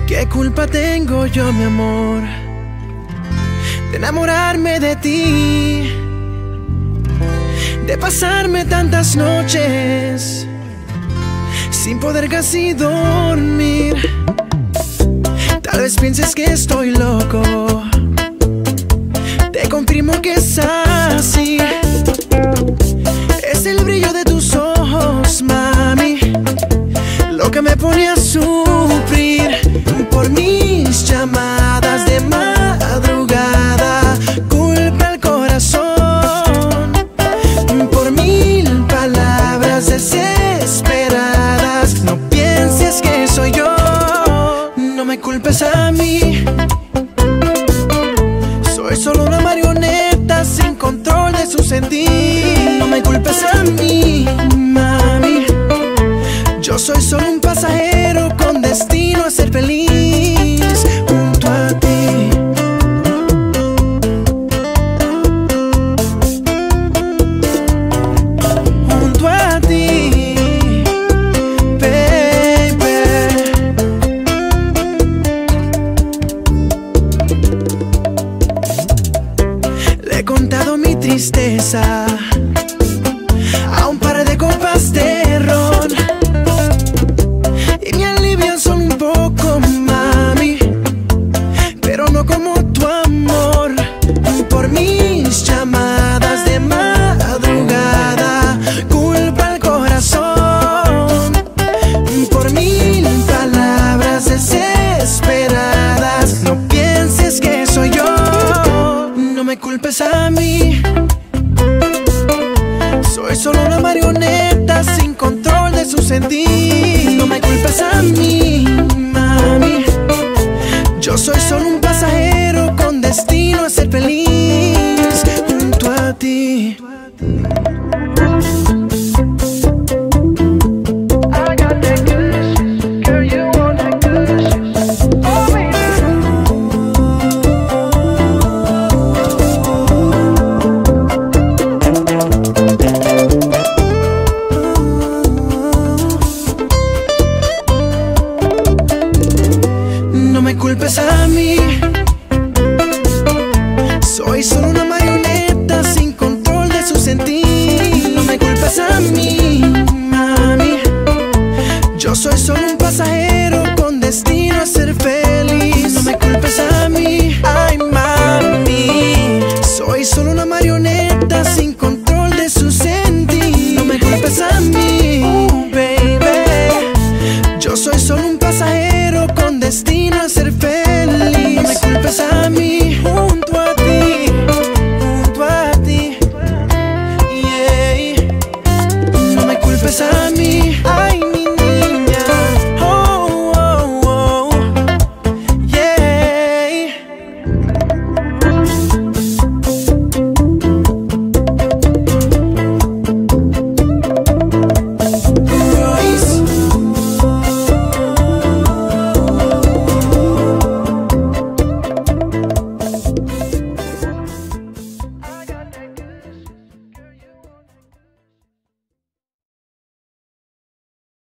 ¿Qué culpa tengo yo, mi amor, de enamorarme de ti, de pasarme tantas noches sin poder casi dormir? Tal vez pienses que estoy loco, te confirmo que es así. Es el brillo de tus ojos, mami, lo que me pone a sufrir. Por mis llamadas de madrugada, culpa el corazón. Por mil palabras desesperadas, no pienses que soy yo. No me culpes a mí, soy solo una marioneta sin control de su sentir. No me culpes a mí, mami, yo soy solo un pasajero con destino a ser feliz junto a ti. Junto a ti, baby. Le he contado mi tristeza a un par de copas de ron, y me alivian solo un poco, mami, pero no como tu amor. Por mis llamadas de madrugada, culpa al corazón. Por mil palabras desesperadas, no pienses que soy yo. No me culpes a mí, soy solo una marioneta sin control de su sentir. No me culpes a mí, mami, yo soy solo un pasajero con destino a ser feliz junto a ti. No me culpes a mí, soy solo una marioneta sin control de su sentir. No me culpes a mí, mami, yo soy solo un pasajero con destino a ser feliz. No me culpes a mí, ay mami, soy solo una marioneta sin control de su sentir. No me culpes a mí, baby, yo soy solo un pasajero con destino a ser feliz. No me culpes a mí, junto a ti, yeah. No me culpes a